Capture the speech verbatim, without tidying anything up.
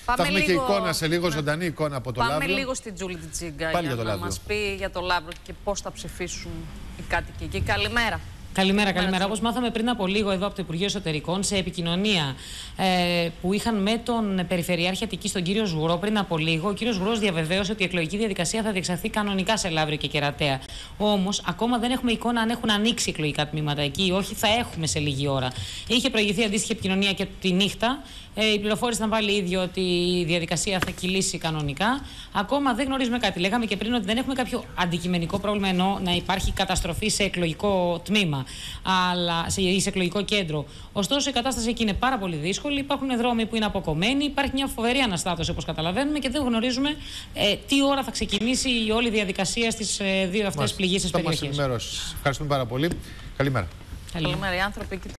Πάμε θα έχουμε λίγο... και εικόνα σε λίγο, ζωντανή εικόνα από το Πάμε Λαύριο. Πάμε λίγο στην Τζούλη Τζίγκα Πάλι για, για να το μας πει για το Λαύριο και πώς θα ψηφίσουν οι κάτοικοι εκεί. Καλημέρα. Καλημέρα, καλημέρα. Όπως μάθαμε πριν από λίγο εδώ από το Υπουργείο Εσωτερικών, σε επικοινωνία ε, που είχαν με τον Περιφερειάρχη Αττικής, τον κύριο Ζουρό, πριν από λίγο, ο κύριος Ζουρός διαβεβαίωσε ότι η εκλογική διαδικασία θα διεξαχθεί κανονικά σε Λαύριο και Κερατέα. Όμως, ακόμα δεν έχουμε εικόνα αν έχουν ανοίξει εκλογικά τμήματα εκεί ή όχι. Θα έχουμε σε λίγη ώρα. Είχε προηγηθεί αντίστοιχη επικοινωνία και τη νύχτα. Ε, η πληροφόρηση ήταν πάλι ίδιο ότι η διαδικασία θα κυλήσει κανονικά. Ακόμα δεν γνωρίζουμε κάτι. Λέγαμε και πριν ότι δεν έχουμε κάποιο αντικειμενικό πρόβλημα, ενώ να υπάρχει καταστροφή σε εκλογικό τμήμα αλλά, ή σε εκλογικό κέντρο. Ωστόσο, η κατάσταση εκεί είναι πάρα πολύ δύσκολη. Υπάρχουν δρόμοι που είναι αποκομμένοι. Υπάρχει μια φοβερή αναστάτωση, όπως καταλαβαίνουμε, και δεν γνωρίζουμε ε, τι ώρα θα ξεκινήσει η όλη διαδικασία στις ε, δύο αυτές πληγήσεις περιοχές. Ευχαριστούμε πάρα πολύ. Καλημέρα. Καλημέρα, οι άνθρωποι.